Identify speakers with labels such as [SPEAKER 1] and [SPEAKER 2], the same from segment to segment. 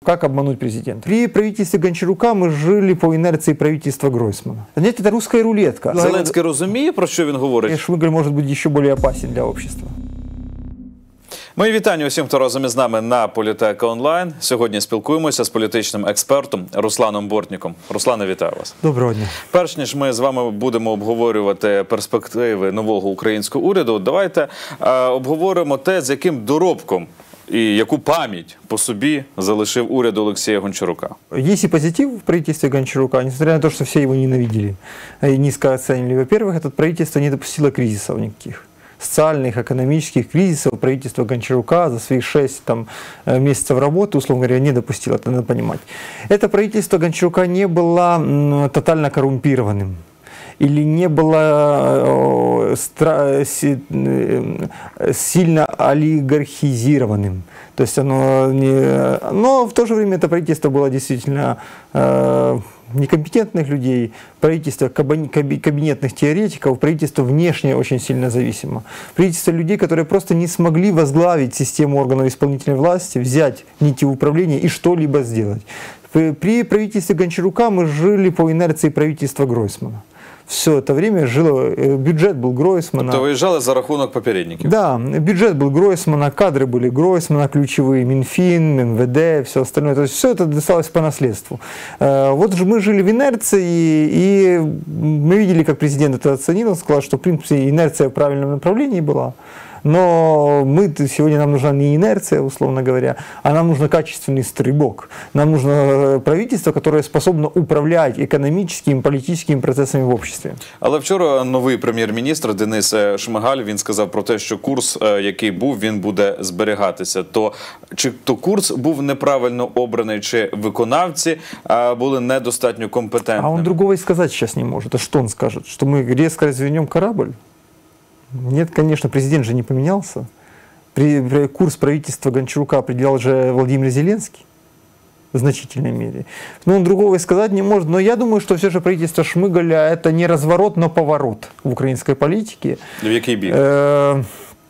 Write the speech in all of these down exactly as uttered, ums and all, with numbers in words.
[SPEAKER 1] Как обмануть президента? При правительстве Гончарука мы жили по инерции правительства Гройсмана. Знаете, это русская рулетка.
[SPEAKER 2] Зеленський розуміє, про що він говорить?
[SPEAKER 1] Шмыгаль может быть еще более опасен для общества.
[SPEAKER 2] Мої вітання усім, хто разом із нами на Політека онлайн. Сьогодні спілкуємося з політичним експертом Русланом Бортніком. Руслане, вітаю вас.
[SPEAKER 1] Доброго дня.
[SPEAKER 2] Перш ніж ми з вами будемо обговорювати перспективи нового українського уряду, давайте е, обговоримо те, з яким доробком и яку память по собі залишив уряд Олексія Гончарука.
[SPEAKER 1] Есть и позитив в правительстве Гончарука, несмотря на то, что все его ненавидели и низко оценили. Во-первых, это правительство не допустило кризисов никаких. Социальных, экономических кризисов правительство Гончарука за свои шесть там, месяцев работы, условно говоря, не допустило, это надо понимать. Это правительство Гончарука не было м, тотально коррумпированным. Или не было э, сильно олигархизированным. То есть оно не... Но в то же время это правительство было действительно э, некомпетентных людей, правительство кабинетных теоретиков, правительство внешне очень сильно зависимо. Правительство людей, которые просто не смогли возглавить систему органов исполнительной власти, взять нити управления и что-либо сделать. При правительстве Гончарука мы жили по инерции правительства Гройсмана. Все это время жило, бюджет был Гройсмана.
[SPEAKER 2] То выезжали за рахунок попередников?
[SPEAKER 1] Да, бюджет был Гройсмана, кадры были Гройсмана, ключевые, Минфин, эм вэ дэ, все остальное. То есть все это досталось по наследству. Вот же мы жили в инерции, и мы видели, как президент это оценил, он сказал, что в принципе инерция в правильном направлении была. Но мы, сегодня нам нужна не инерция, условно говоря, а нам нужен качественный стрибок. Нам нужно правительство, которое способно управлять экономическими, политическими процессами в обществе.
[SPEAKER 2] Але вчора новий прем'єр-міністр Денис Шмигаль, він сказав про те, що курс, який був, він буде зберігатися. То чи то курс був неправильно обраний, чи виконавці були недостатньо компетентними?
[SPEAKER 1] А он другого и сказать сейчас не может. А что он скажет? Что мы резко развернем корабль? Нет, конечно, президент же не поменялся. При, при, курс правительства Гончарука определял же Владимир Зеленский в значительной мере. Но он другого и сказать не может. Но я думаю, что все же правительство Шмыгаля это не разворот, но поворот в украинской политике.
[SPEAKER 2] В який бік?
[SPEAKER 1] Э,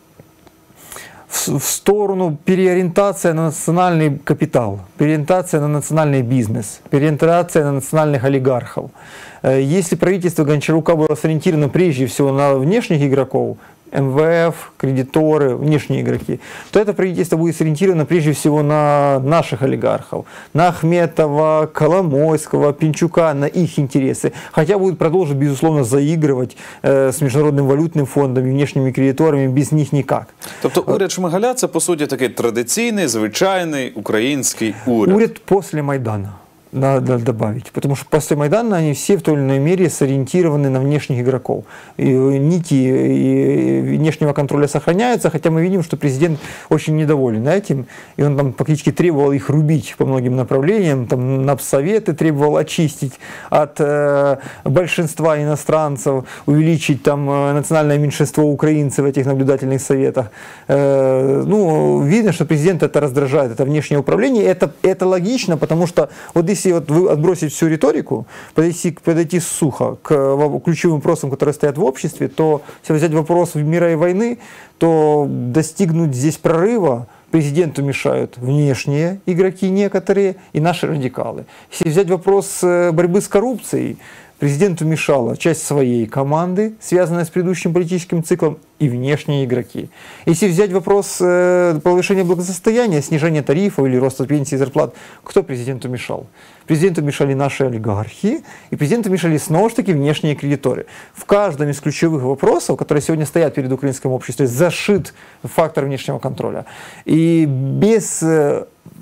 [SPEAKER 1] в, в сторону переориентация на национальный капитал, переориентация на национальный бизнес, переориентация на национальных олигархов. Если правительство Гончарука было сориентировано прежде всего на внешних игроков, эм вэ эф, кредиторы, внешние игроки, то это правительство будет сориентировано прежде всего на наших олигархов, на Ахметова, Коломойского, Пинчука, на их интересы. Хотя будет продолжить, безусловно, заигрывать э, с Международным валютным фондом и внешними кредиторами, без них никак.
[SPEAKER 2] Тобто уряд Шмигаля – це, по суті, такий традиційний, звичайний український уряд?
[SPEAKER 1] Уряд после Майдана. Надо добавить, потому что после Майдана они все в той или иной мере сориентированы на внешних игроков. И нити и внешнего контроля сохраняются, хотя мы видим, что президент очень недоволен этим, и он там фактически требовал их рубить по многим направлениям, там напсоветы требовал очистить от э, большинства иностранцев, увеличить там э, национальное меньшинство украинцев в этих наблюдательных советах. Э, ну, видно, что президент это раздражает, это внешнее управление, это, это логично, потому что вот если вот вы отбросить всю риторику, подойти, подойти сухо к ключевым вопросам, которые стоят в обществе, то если взять вопрос мира и войны, то достигнуть здесь прорыва президенту мешают внешние игроки некоторые и наши радикалы. Если взять вопрос борьбы с коррупцией, президенту мешала часть своей команды, связанная с предыдущим политическим циклом, и внешние игроки. Если взять вопрос э, повышения благосостояния, снижения тарифов или роста пенсий и зарплат, кто президенту мешал? Президенту мешали наши олигархи, и президенту мешали снова же таки внешние кредиторы. В каждом из ключевых вопросов, которые сегодня стоят перед украинским обществом, зашит фактор внешнего контроля. И без э,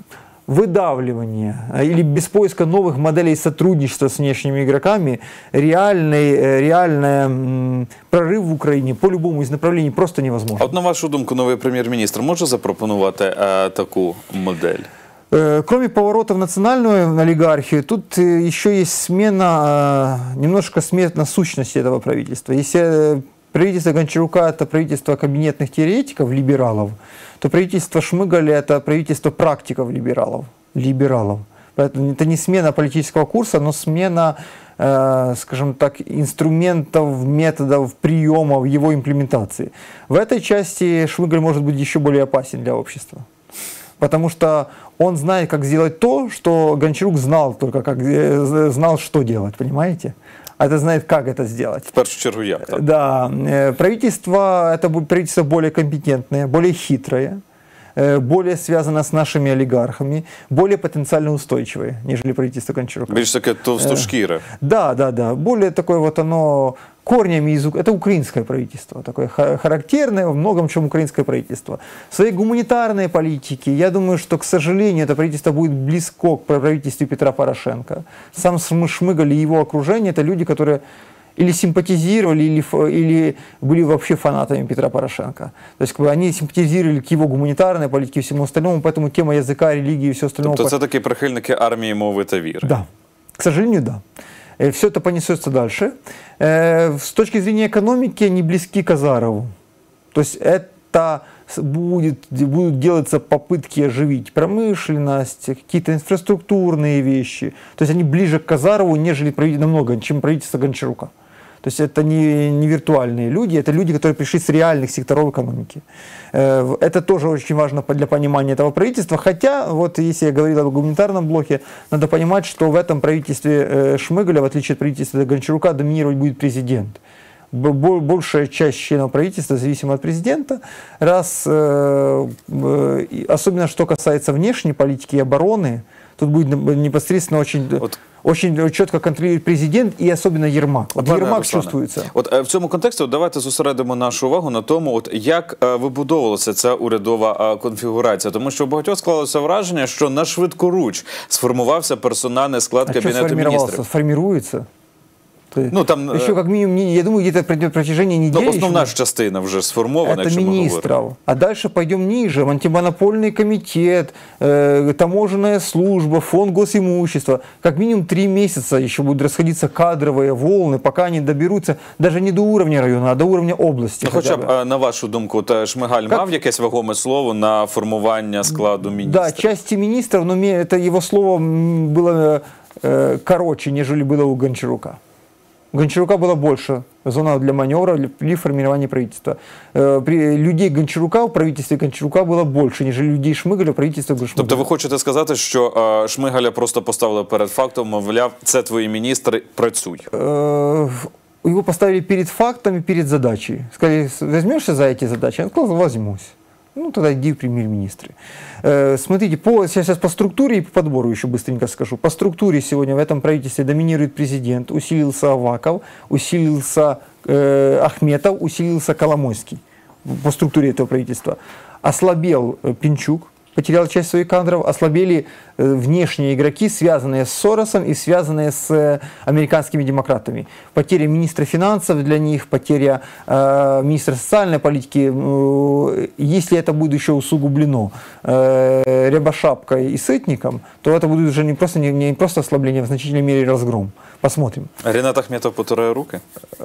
[SPEAKER 1] выдавливания или без поиска новых моделей сотрудничества с внешними игроками реальный, реальный прорыв в Украине по любому из направлений просто невозможно.
[SPEAKER 2] А от на вашу думку, новий прем'єр-міністр може запропонувати е, таку модель?
[SPEAKER 1] Кроме поворота в национальную олигархию, тут еще есть смена, немножко смена сущности этого правительства. Если правительство Гончарука – это правительство кабинетных теоретиков, либералов, то правительство Шмыгаля – это правительство практиков, либералов. либералов. Поэтому это не смена политического курса, но смена, э, скажем так, инструментов, методов, приемов его имплементации. В этой части Шмыгаль может быть еще более опасен для общества. Потому что он знает, как сделать то, что Гончарук знал только, как, знал, что делать, понимаете? А это знает, как это сделать.
[SPEAKER 2] В первую чергу як, так?
[SPEAKER 1] Да. Правительство, это будет правительство более компетентное, более хитрое, более связано с нашими олигархами, более потенциально устойчивое, нежели правительство Гончарука.
[SPEAKER 2] Більш таке товстошкіре.
[SPEAKER 1] Да, да, да. Более такое вот оно корнями из... Это украинское правительство, такое характерное, в многом чем украинское правительство. В своей гуманитарной политике, я думаю, что, к сожалению, это правительство будет близко к правительству Петра Порошенко. Сам Шмыгаль и его окружение – это люди, которые или симпатизировали, или, или были вообще фанатами Петра Порошенко. То есть как бы, они симпатизировали к его гуманитарной политике и всему остальному, поэтому тема языка, религии и все остальное.
[SPEAKER 2] Тобто це такі прихильники армії, мови та віри?
[SPEAKER 1] Да, к сожалению, да. Все это понесется дальше. С точки зрения экономики они близки к Азарову. То есть это будет, будут делаться попытки оживить промышленность, какие-то инфраструктурные вещи. То есть они ближе к Азарову, нежели намного, чем правительство Гончарука. То есть это не, не виртуальные люди, это люди, которые пришли с реальных секторов экономики. Это тоже очень важно для понимания этого правительства. Хотя, вот если я говорил о гуманитарном блоке, надо понимать, что в этом правительстве Шмыгаля, в отличие от правительства Гончарука, доминировать будет президент. Большая часть членов правительства зависима от президента. Раз, особенно что касается внешней политики и обороны, тут будет непосредственно очень... Вот. Очень чітко контролює президент і особливо Єрмак. От Єрмак чувствується.
[SPEAKER 2] От в цьому контексті от давайте зосередимо нашу увагу на тому, от як вибудовувалася ця урядова конфігурація. Тому що у багатьох склалося враження, що на швидкоруч сформувався персональний склад
[SPEAKER 1] а
[SPEAKER 2] Кабінету міністрів.
[SPEAKER 1] Сформируется?
[SPEAKER 2] Ну, там,
[SPEAKER 1] еще как минимум, я думаю, где-то на протяжении недели.
[SPEAKER 2] Ну, основна ж частина вже сформована,
[SPEAKER 1] это министров. А дальше пойдем ниже. Антимонопольный комитет, э, таможенная служба, фонд госимущества. Как минимум три месяца еще будут расходиться кадровые волны, пока они доберутся даже не до уровня района, а до уровня области.
[SPEAKER 2] Ну, хоча б, на вашу думку, от Шмигаль как... мав якесь вагоме слово на формування складу міністрів?
[SPEAKER 1] Да, части министров, но это его слово было э, короче, нежели было у Гончарука. У Гончарука было больше зона для маневра при формировании правительства. При людей Гончарука в правительстве Гончарука было больше, нежели людей Шмигаля в правительстве Шмигаля.
[SPEAKER 2] Тобто ви хочете сказати, що Шмигаля просто поставили перед фактом, мовляв, це твої міністри, працюй?
[SPEAKER 1] Его поставили перед фактом и перед задачей. Сказали, возьмешься за эти задачи? Он сказал, возьмусь. Ну, тогда иди в премьер-министры. Э, смотрите, по, сейчас по структуре и по подбору еще быстренько скажу. По структуре сегодня в этом правительстве доминирует президент, усилился Аваков, усилился э, Ахметов, усилился Коломойский по структуре этого правительства. Ослабел э, Пинчук, потерял часть своих кадров, ослабели э, внешние игроки, связанные с Соросом и связанные с э, американскими демократами. Потеря министра финансов для них, потеря э, министра социальной политики, э, если это будет еще усугублено э, Рябошапкой и Сытником, то это будет уже не просто, не, не просто ослабление, а в значительной мере разгром. Посмотрим.
[SPEAKER 2] Ринат Ахметов потирає руки?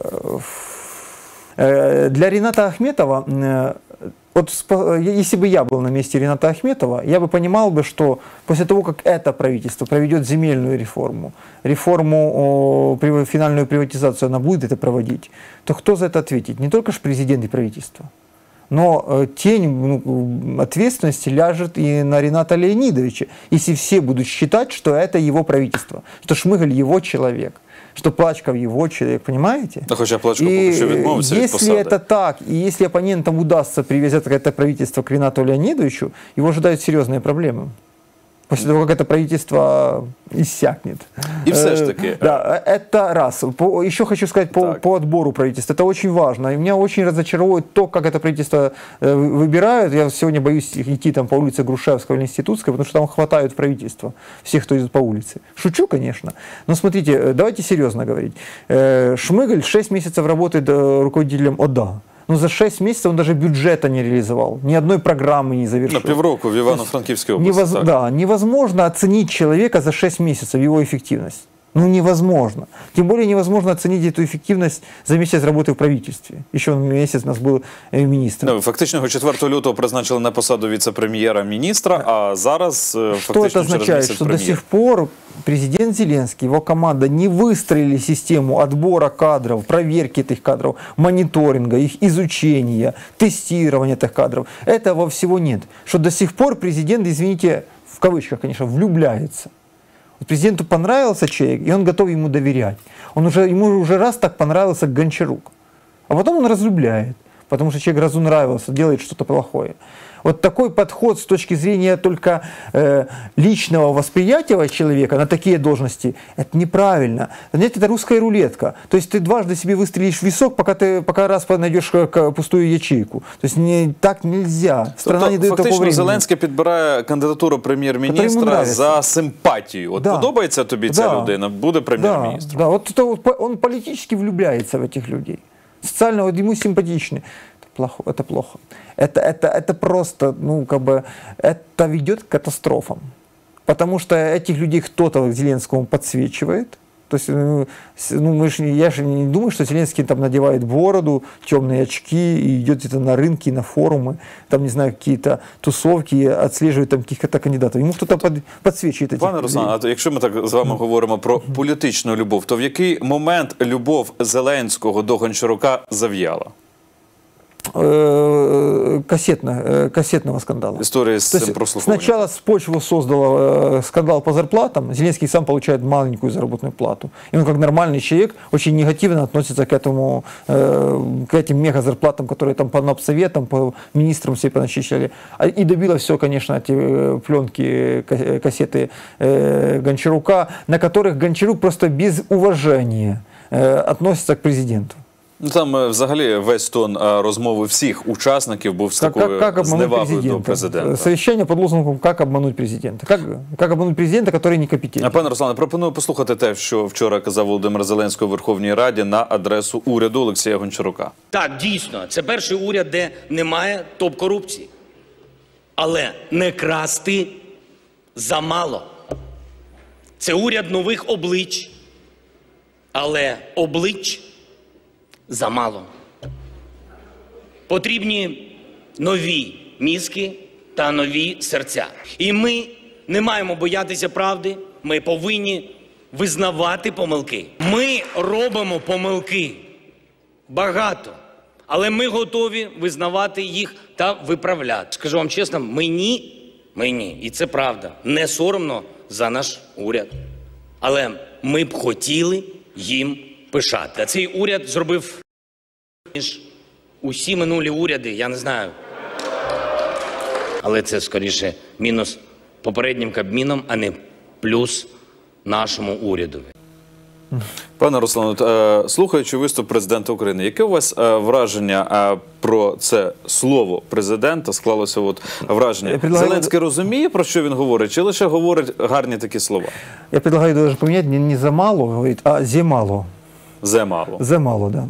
[SPEAKER 1] Э, для Рината Ахметова... Э, Вот если бы я был на месте Рината Ахметова, я бы понимал бы, что после того, как это правительство проведет земельную реформу, реформу, о, финальную приватизацию, она будет это проводить, то кто за это ответит? Не только же президент и правительство, но э, тень ну, ответственности ляжет и на Рината Леонидовича, если все будут считать, что это его правительство, что Шмыгаль его человек. Что Плачков его человек, понимаете?
[SPEAKER 2] Да, хотя Плачков пока что відмовився від посади.
[SPEAKER 1] Если это так, и если оппонентам удастся привязать это правительство к Ринату Леонидовичу, его ожидают серьезные проблемы. После того, как это правительство иссякнет.
[SPEAKER 2] И все ж таки.
[SPEAKER 1] Да, это раз. По, еще хочу сказать по, по отбору правительства. Это очень важно. И меня очень разочаровывает то, как это правительство выбирают. Я сегодня боюсь идти там по улице Грушевского или Институтской, потому что там хватают правительства. Всех, кто идет по улице. Шучу, конечно. Но смотрите, давайте серьезно говорить. Шмыгаль шесть месяцев работает руководителем ОДА. Но за шесть месяцев он даже бюджета не реализовал, ни одной программы не завершил.
[SPEAKER 2] На півроку в Івано-Франківській області.
[SPEAKER 1] Невоз... Да, невозможно оценить человека за шесть месяцев, его эффективность. Ну, невозможно. Тем более невозможно оценить эту эффективность за месяц работы в правительстве. Еще месяц у нас был министр.
[SPEAKER 2] Ну, фактично, четвертого лютого призначили на посаду віце-прем'єра-міністра, а зараз фактично
[SPEAKER 1] Что это означает? Что до сих пор президент Зеленский, его команда не выстроили систему отбора кадров, проверки этих кадров, мониторинга, их изучения, тестирования этих кадров. Этого всего нет. Что до сих пор президент, извините, в кавычках, конечно, влюбляется. Президенту понравился человек, и он готов ему доверять. Он уже, ему уже раз так понравился Гончарук. А потом он разлюбляет, потому что человек разунравился, делает что-то плохое. Вот такой подход с точки зрения только э, личного восприятия человека на такие должности, это неправильно. Знаете, это русская рулетка. То есть ты дважды себе выстрелишь в висок, пока ты пока раз найдешь пустую ячейку. То есть не, так нельзя. Страна
[SPEAKER 2] тобто,
[SPEAKER 1] не дает такого времени.
[SPEAKER 2] Зеленський підбирає кандидатуру прем'єр-міністра за симпатію. От
[SPEAKER 1] да.
[SPEAKER 2] подобається тобі ця
[SPEAKER 1] да.
[SPEAKER 2] людина, буде прем'єр-міністром.
[SPEAKER 1] Да, да. Вот это, вот, он политически влюбляется в этих людей. Социально вот ему симпатичны. Плохо, это плохо. Это, это, это просто, ну, как бы, это ведет к катастрофам. Потому что этих людей кто-то Зеленскому подсвечивает. То есть, ну, мы ж, я же не думаю, что Зеленский там надевает бороду, темные очки и идет где-то на рынки, на форумы, там, не знаю, какие-то тусовки, отслеживает там каких-то кандидатов. Ему кто-то под, подсвечивает этих
[SPEAKER 2] Пане
[SPEAKER 1] людей.
[SPEAKER 2] Руслан, а якщо ми так з вами говоримо про політичну любов, то в який момент любов Зеленського до Гончарука зав'яла?
[SPEAKER 1] Кассетно, кассетного скандала.
[SPEAKER 2] История с
[SPEAKER 1] То
[SPEAKER 2] прослушиванием.
[SPEAKER 1] Сначала с почву создала скандал по зарплатам. Зеленский сам получает маленькую заработную плату. И он как нормальный человек очень негативно относится к этому, к этим мега зарплатам, которые там по напсоветам, по министрам все поначищали. И добило все, конечно, эти пленки, кассеты Гончарука, на которых Гончарук просто без уважения относится к президенту.
[SPEAKER 2] Ну, там взагалі весь тон розмови всіх учасників був з такою
[SPEAKER 1] как, как
[SPEAKER 2] зневагою до президента.
[SPEAKER 1] Совещание под лозунгом «Как обмануть президента». Как, как обмануть президента, который некомпетентен.
[SPEAKER 2] Пане Руслане, пропоную послухати те, що вчора казав Володимир Зеленський у Верховній Раді на адресу уряду Олексія Гончарука.
[SPEAKER 3] Так, дійсно, це перший уряд, де немає топ-корупції. Але не красти замало. Це уряд нових облич. Але облич замало. Потрібні нові мізки та нові серця. І ми не маємо боятися правди, ми повинні визнавати помилки. Ми робимо помилки багато, але ми готові визнавати їх та виправляти. Скажу вам чесно, мені, мені, і це правда, не соромно за наш уряд. Але ми б хотіли їм пишати. А цей уряд зробив ніж усі минулі уряди, я не знаю. Але це, скоріше, мінус попереднім Кабміном, а не плюс нашому урядові.
[SPEAKER 2] Пане Руслане, слухаючи виступ президента України, яке у вас враження про це слово президента склалося от враження?
[SPEAKER 1] Предлагаю...
[SPEAKER 2] Зеленський розуміє, про що він говорить, чи лише говорить гарні такі слова?
[SPEAKER 1] Я предлагаю даже поменять не, не «замало», говорит, а «земало».
[SPEAKER 2] Земало.
[SPEAKER 1] Земало, да.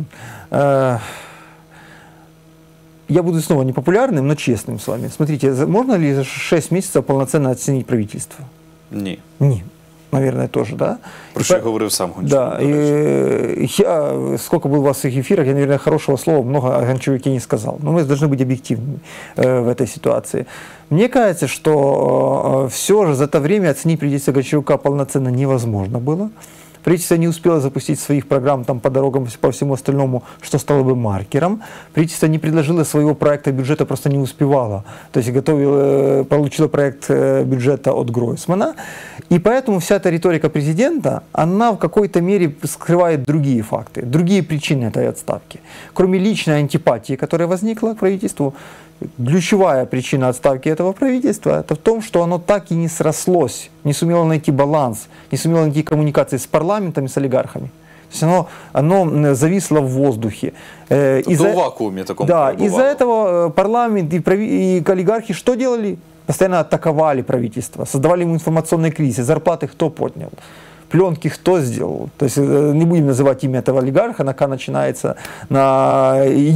[SPEAKER 1] Я буду снова непопулярным, но честным с вами. Смотрите, можно ли за шесть месяцев полноценно оценить правительство?
[SPEAKER 2] Ні.
[SPEAKER 1] Ні. Наверное, тоже, да?
[SPEAKER 2] Про что я говорил сам Гончарук.
[SPEAKER 1] Да, и я, сколько был у вас в этих эфирах, я, наверное, хорошего слова много о Гончаруке не сказал. Но мы должны быть объективными э, в этой ситуации. Мне кажется, что э, все же за это время оценить правительство Гончарука полноценно невозможно было. Правительство не успело запустить своих программ там, по дорогам, по всему остальному, что стало бы маркером. Правительство не предложило своего проекта бюджета, просто не успевало. То есть готовило, получило проект бюджета от Гройсмана. И поэтому вся эта риторика президента, она в какой-то мере скрывает другие факты, другие причины этой отставки. Кроме личной антипатии, которая возникла к правительству, ключевая причина отставки этого правительства это в том, что оно так и не срослось, не сумело найти баланс, не сумело найти коммуникации с парламентом и с олигархами. То есть оно, оно зависло в воздухе.
[SPEAKER 2] Из-за в вакууме таком.
[SPEAKER 1] Да, из-за этого парламент и, прави, и олигархи что делали? Постоянно атаковали правительство, создавали ему информационный кризис, зарплаты кто поднял. Пленки кто сделал? То есть не будем называть имя этого олигарха, на К начинается на «и».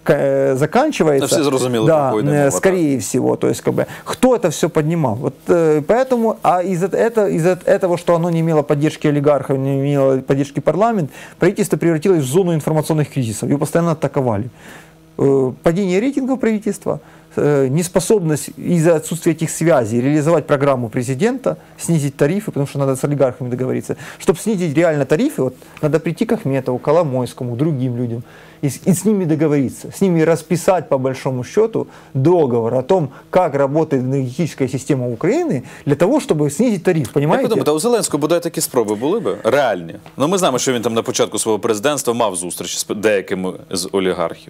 [SPEAKER 1] э, заканчивается.
[SPEAKER 2] все зрозумели,
[SPEAKER 1] да,
[SPEAKER 2] про
[SPEAKER 1] э, скорее всего. То есть, как бы, кто это все поднимал? Вот, э, поэтому, а из-за этого, из этого, что оно не имело поддержки олигархов, не имело поддержки парламента, правительство превратилось в зону информационных кризисов. Его постоянно атаковали. Э, падение рейтингов правительства, неспособность из-за отсутствия этих связей реализовать программу президента, снизить тарифы, потому что надо с олигархами договориться. Чтобы снизить реально тарифы, вот, надо прийти к Ахметову, Коломойскому, другим людям и, и с ними договориться, с ними расписать по большому счету договор о том, как работает энергетическая система Украины для того, чтобы снизить тариф. Понимаете?
[SPEAKER 2] Як ви думаєте, у Зеленського бодай такі спроби були б реальні? Ну, ми знаємо, що він там на початку свого президентства мав зустрічі з деякими з олігархів.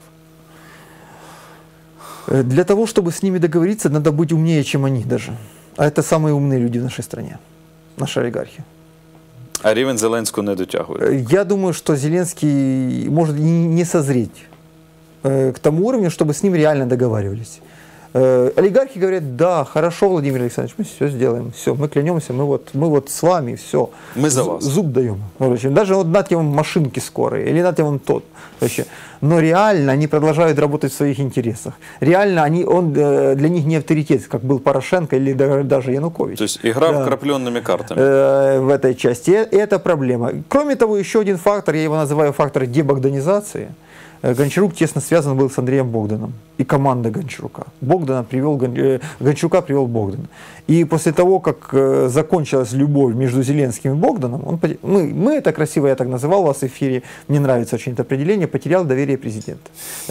[SPEAKER 1] Для того, чтобы с ними договориться, надо быть умнее, чем они даже. А это самые умные люди в нашей стране, наши олигархи.
[SPEAKER 2] А рівень Зеленського не дотягує?
[SPEAKER 1] Я думаю, что Зеленский может не созреть к тому уровню, чтобы с ним реально договаривались. Олигархи говорят: да, хорошо, Владимир Александрович, мы все сделаем, все, мы клянемся, мы вот, мы вот с вами, все.
[SPEAKER 2] Мы за вас.
[SPEAKER 1] Зуб даем. Даже вот дать вам машинки скорые, или дать вам тот. Но реально они продолжают работать в своих интересах. Реально они, он для них не авторитет, как был Порошенко или даже Янукович.
[SPEAKER 2] То есть игра да. вкрапленными картами.
[SPEAKER 1] В этой части. И это проблема. Кроме того, еще один фактор, я его называю фактор дебогданизации. Гончарук тесно связан был с Андреем Богданом и команда Гончарука. Богдана привел, Гончарука привел Богдан. И после того, как закончилась любовь между Зеленским и Богданом, он, мы, мы это красиво, я так называл вас в эфире, мне нравится очень это определение, потерял доверие президента.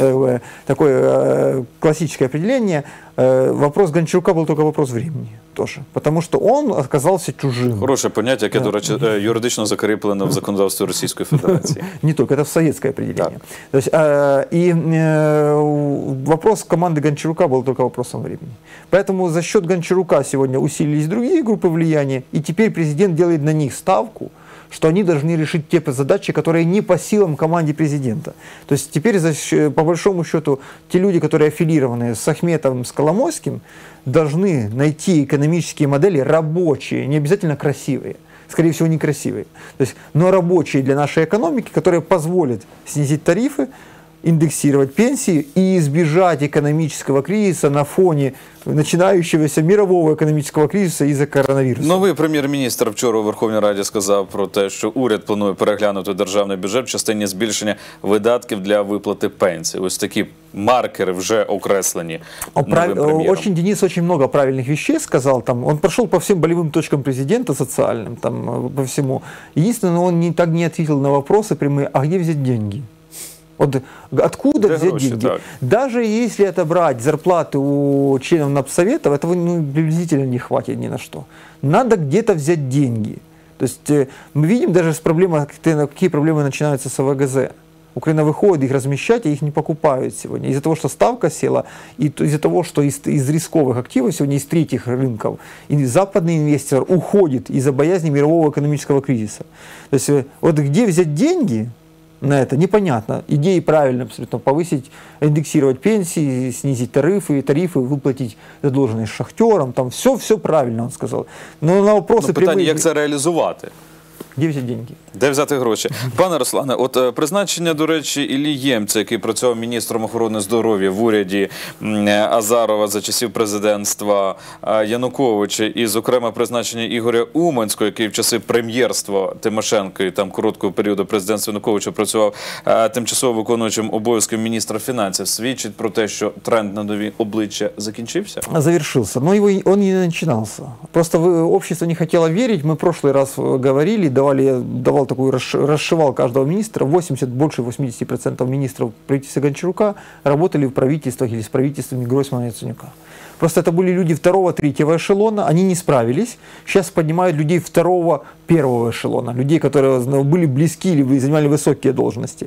[SPEAKER 1] Такое классическое определение. Вопрос Гончарука был только вопрос времени тоже, потому что он оказался чужим.
[SPEAKER 2] Хорошее поняття, яке, до речі, юридично закріплено в законодавстві Російської Федерації.
[SPEAKER 1] Не только, это советское определение. То есть, и вопрос команды Гончарука был только вопросом времени. Поэтому за счет Гончарука сегодня усилились другие группы влияния, и теперь президент делает на них ставку, что они должны решить те задачи, которые не по силам команде президента. То есть теперь, по большому счету, те люди, которые аффилированы с Ахметовым, с Коломойским, должны найти экономические модели рабочие, не обязательно красивые, скорее всего, некрасивые, то есть, но рабочие для нашей экономики, которые позволят снизить тарифы, индексировать пенсии и избежать экономического кризиса на фоне начинающегося мирового економічного кризису із-за коронавірусу.
[SPEAKER 2] Новий прем'єр-міністр вчора у Верховній Раді сказав про те, що уряд планує переглянути державний бюджет в частині збільшення видатків для виплати пенсій. Ось такі маркеры уже окреслені новым премьером.
[SPEAKER 1] Очень, Денис очень много правильных вещей сказал. Там, он прошел по всем болевым точкам президента социальным, там, по всему. Единственное, он не, так не ответил на вопросы прямые: а где взять деньги? Вот откуда
[SPEAKER 2] Для
[SPEAKER 1] взять
[SPEAKER 2] гроши,
[SPEAKER 1] деньги?
[SPEAKER 2] так.
[SPEAKER 1] Даже если отобрать зарплаты у членов Напсоветов, этого ну, приблизительно не хватит ни на что. Надо где-то взять деньги. То есть э, мы видим даже с проблемой, какие проблемы начинаются с А В Г З. Украина выходит их размещать, и их не покупают сегодня. Из-за того, что ставка села, и из-за того, что из, из рисковых активов сегодня, из третьих рынков, и западный инвестор уходит из-за боязни мирового экономического кризиса. То есть вот где взять деньги на это, непонятно. Идеи правильно абсолютно: повысить, индексировать пенсии, снизить тарифы, тарифы, выплатить задолженность шахтерам, там все, все правильно он сказал. Но на вопросы
[SPEAKER 2] ну, питання,
[SPEAKER 1] прямые...
[SPEAKER 2] як це реалізувати?
[SPEAKER 1] Де взяти деньги?
[SPEAKER 2] Де взяти гроші? Пане Руслане, от призначення, до речі, Іллі Ємця, який працював міністром охорони здоров'я в уряді Азарова за часів президентства Януковича, і, зокрема, призначення Ігоря Уманського, який в часи прем'єрства Тимошенко і там короткого періоду президентства Януковича працював тимчасово виконуючим обов'язком міністра фінансів, свідчить про те, що тренд на нові обличчя закінчився?
[SPEAKER 1] Завершился, но его, он не начинался. Просто общество не хотело верить. Мы в прошлый раз говорили, давали, я давал такую, расшивал каждого министра. восемьдесят, больше восьмидесяти процентов министров правительства Гончарука работали в правительствах или с правительствами Гройсмана и Яценюка. Просто это были люди второго, третьего эшелона, они не справились. Сейчас поднимают людей второго, первого эшелона, людей, которые были близки или занимали высокие должности.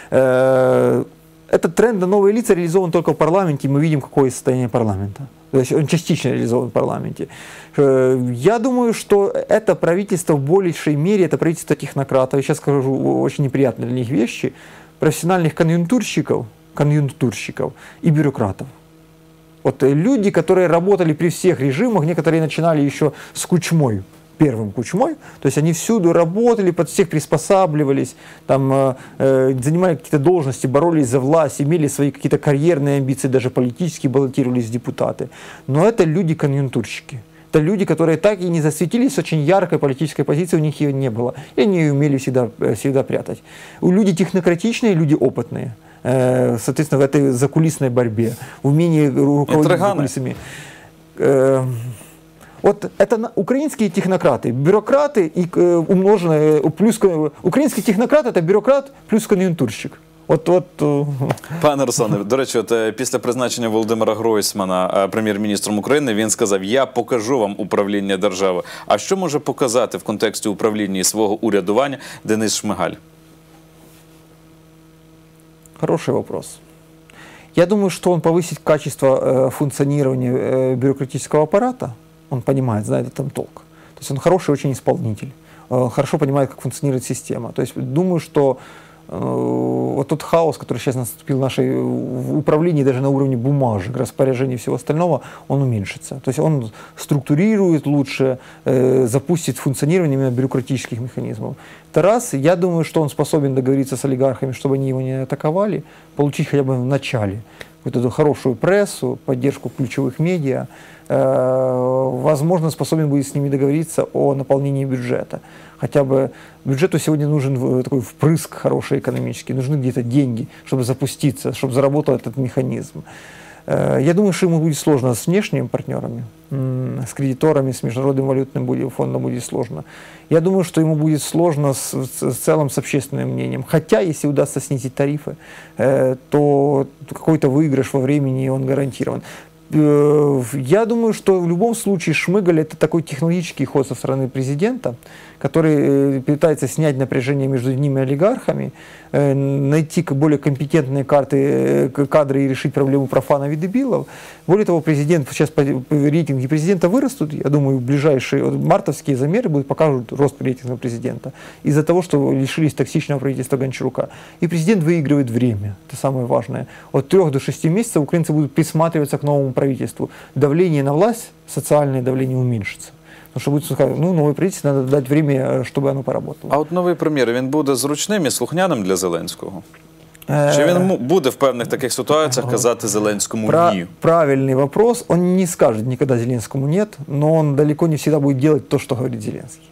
[SPEAKER 1] Этот тренд на новые лица реализован только в парламенте, и мы видим, какое состояние парламента. То есть он частично реализован в парламенте. Я думаю, что это правительство в большей мере, это правительство технократов, я сейчас скажу очень неприятные для них вещи, профессиональных конъюнктурщиков, конъюнктурщиков и бюрократов. Вот люди, которые работали при всех режимах, некоторые начинали еще с Кучмой, первым Кучмой, то есть они всюду работали, под всех приспосабливались, там, э, занимали какие-то должности, боролись за власть, имели свои какие-то карьерные амбиции, даже политически баллотировались в депутаты. Но это люди-конъюнктурщики. Это люди, которые так и не засветились, очень яркой политической позиции у них ее не было. И они ее умели всегда, всегда прятать. У люди технократичные, люди опытные. Э, соответственно, в этой закулисной борьбе, умении руководить закулисами. Э, Вот это украинские технократы, бюрократы и э, умноженные, плюс, украинский технократ – это бюрократ плюс кон'юнктурщик. От, от,
[SPEAKER 2] Пане Руслане, до речі, от після призначення Володимира Гройсмана прем'єр-міністром України, він сказав: я покажу вам управління держави. А що може показати в контексті управління і свого урядування Денис Шмигаль?
[SPEAKER 1] Хороший вопрос. Я думаю, что он повысит качество э, функционирования э, бюрократического аппарата. Он понимает, знает этом толк. То есть он хороший очень исполнитель, э, хорошо понимает, как функционирует система. То есть думаю, что э, вот тот хаос, который сейчас наступил в нашей в управлении, даже на уровне бумажек, распоряжений и всего остального, он уменьшится. То есть он структурирует лучше, э, запустит функционирование именно бюрократических механизмов. Это раз. Я думаю, что он способен договориться с олигархами, чтобы они его не атаковали, получить хотя бы в начале вот эту хорошую прессу, поддержку ключевых медиа. Возможно, способен будет с ними договориться о наполнении бюджета. Хотя бы бюджету сегодня нужен такой впрыск хороший экономический, нужны где-то деньги, чтобы запуститься, чтобы заработал этот механизм. Я думаю, что ему будет сложно с внешними партнерами, с кредиторами, с Международным валютным фондом будет сложно. Я думаю, что ему будет сложно с, с, в целом с общественным мнением. Хотя, если удастся снизить тарифы, то какой-то выигрыш во времени он гарантирован. Я думаю, что в любом случае Шмыгаль – это такой технологический ход со стороны президента, который пытается снять напряжение между ними и олигархами, найти более компетентные карты, кадры и решить проблему профанов и дебилов. Более того, президент, сейчас рейтинги президента вырастут, я думаю, в ближайшие вот, мартовские замеры будут покажут рост рейтинга президента из-за того, что лишились токсичного правительства Гончарука. И президент выигрывает время, это самое важное. От трех до шести месяцев украинцы будут присматриваться к новому правительству. Давление на власть, социальное давление уменьшится. Потому що будуть сказати, ну, нове правительство, треба дати время, щоб воно поработало.
[SPEAKER 2] А от новий прем'єр, він буде зручним і слухняним для Зеленського? Чи він буде в певних таких ситуаціях казати Зеленському «ні»?
[SPEAKER 1] Правильный вопрос. Он не скажет никогда Зеленскому «нет», но он далеко не всегда будет делать то, что говорит Зеленский.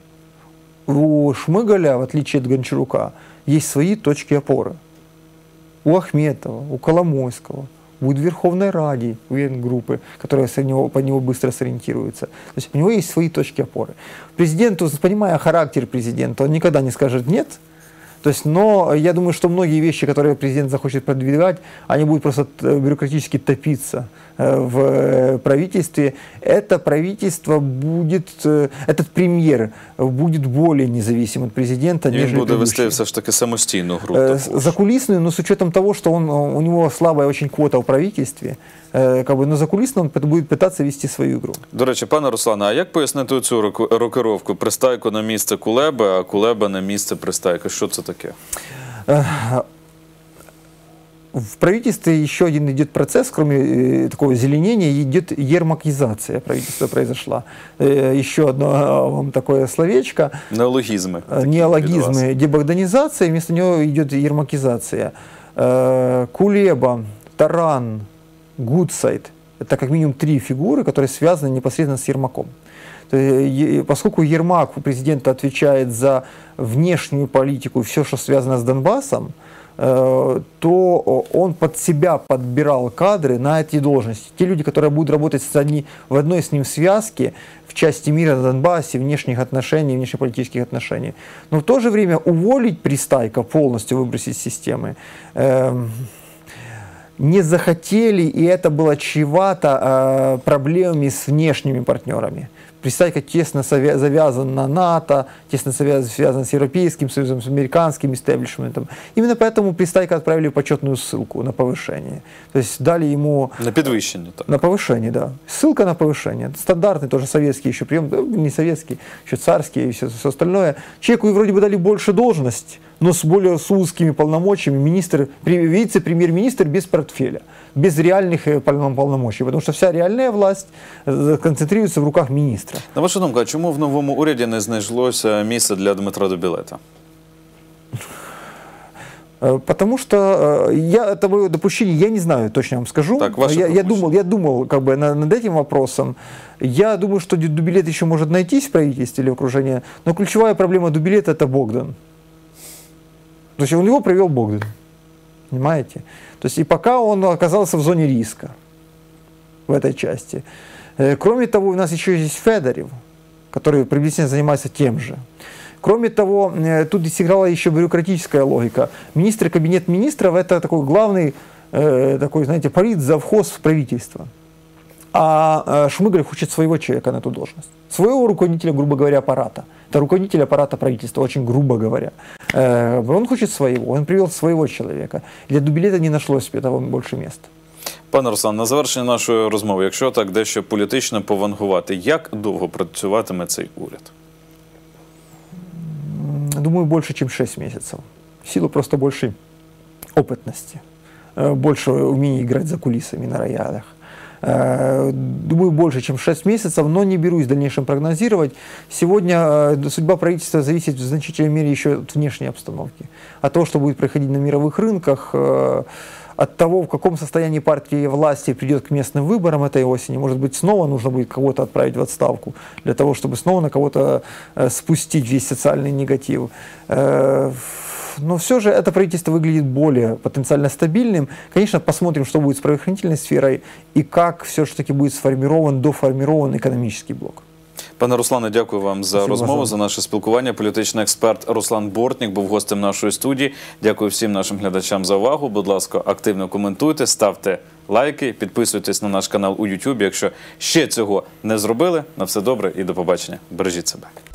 [SPEAKER 1] У Шмыгаля, в отличие от Гончарука, есть свои точки опоры. У Ахметова, у Коломойского, будет в Верховной Раде, у группы, которая него, под него быстро сориентируется. То есть у него есть свои точки опоры. Президенту, понимая характер президента, он никогда не скажет «нет». То есть, но я думаю, что многие вещи, которые президент захочет продвигать, они будут просто бюрократически топиться в правительстве. Это правительство будет, этот премьер будет более независим от президента,
[SPEAKER 2] нежели предыдущий. Он будет вести все ж таки самостійну гру.
[SPEAKER 1] Закулисную, но с учетом того, что он, у него слабая очень квота в правительстве, как бы, но закулисно он будет пытаться вести свою игру.
[SPEAKER 2] До речі, пане Руслане, а як пояснити цю рокировку? Пристайко на місце Кулеби, а Кулеба на місце Пристайка. Що це таке?
[SPEAKER 1] В правительстве еще один идет процесс, кроме э, такого зеленения, идет ермакизация правительства произошла. Э, еще одно вам такое словечко.
[SPEAKER 2] Неологизмы.
[SPEAKER 1] Неологизмы, дебогданизация, вместо него идет ермакизация. Э, Кулеба, Таран, Гудсайд – это как минимум три фигуры, которые связаны непосредственно с Ермаком. Поскольку Ермак у президента отвечает за внешнюю политику и все, что связано с Донбассом, то он под себя подбирал кадры на эти должности. Те люди, которые будут работать с одни, в одной с ним связке в части мира на Донбассе, внешних отношений, внешнеполитических отношений. Но в то же время уволить Пристайка, полностью выбросить из системы, э, не захотели, и это было чревато э, проблемами с внешними партнерами. Пристайка тесно завязан на НАТО, тесно связан с Европейским Союзом, с американским истеблишментом. Именно поэтому Пристайка отправили в почетную ссылку на повышение. То есть дали ему...
[SPEAKER 2] На подвышение. Так.
[SPEAKER 1] На повышение, да. Ссылка на повышение. Стандартный тоже советский еще прием, не советский, еще царский и все, все остальное. Человеку вроде бы дали больше должность, но с более с узкими полномочиями, министр, вице-премьер-министр без портфеля, без реальных полномочий, потому что вся реальная власть концентрируется в руках министра.
[SPEAKER 2] На вашу думку, а чому в новому уряді не знайшлося місце для Дмитра Дубілета?
[SPEAKER 1] Потому что я, это мое допущение, я не знаю, точно вам скажу.
[SPEAKER 2] Так,
[SPEAKER 1] я, я думал, я думал как бы над этим вопросом. Я думаю, что Дубилет еще может найтись в правительстве или в окружении, но ключевая проблема Дубилета – это Богдан. То есть у него привел Богдан, понимаете? То есть и пока он оказался в зоне риска в этой части. Кроме того, у нас еще есть Федорев, который приблизительно занимается тем же. Кроме того, тут сыграла еще бюрократическая логика. Министр и кабинет министров – это такой главный, э, такой, знаете, политзавхоз в правительство. А Шмыгаль хочет своего человека на эту должность. Своего руководителя, грубо говоря, аппарата. Это руководитель аппарата правительства, очень грубо говоря. Э, он хочет своего, он привел своего человека. Для Дубилета не нашлось этого больше места.
[SPEAKER 2] Пане Руслан, на завершення нашої розмови, якщо так дещо політично повангувати, як довго працюватиме цей уряд?
[SPEAKER 1] Думаю, больше, чем шесть месяцев. В силу просто большей опытности, больше умения играть за кулисами на роялях. Думаю, больше, чем шесть месяцев, но не берусь в дальнейшем прогнозировать. Сегодня судьба правительства зависит в значительной мере еще от внешней обстановки, от того, что будет происходить на мировых рынках, от того, в каком состоянии партия власти придет к местным выборам этой осени. Может быть, снова нужно будет кого-то отправить в отставку, для того, чтобы снова на кого-то спустить весь социальный негатив. Но все же это правительство выглядит более потенциально стабильным. Конечно, посмотрим, что будет с правоохранительной сферой и как все-таки будет сформирован, доформирован экономический блок.
[SPEAKER 2] Пане Руслане, дякую вам за
[SPEAKER 1] Спасибо
[SPEAKER 2] розмову,
[SPEAKER 1] вам.
[SPEAKER 2] за наше спілкування. Політичний експерт Руслан Бортнік був гостем нашої студії. Дякую всім нашим глядачам за увагу. Будь ласка, активно коментуйте, ставте лайки, підписуйтесь на наш канал у ютубі. Якщо ще цього не зробили, на все добре і до побачення. Бережіть себе.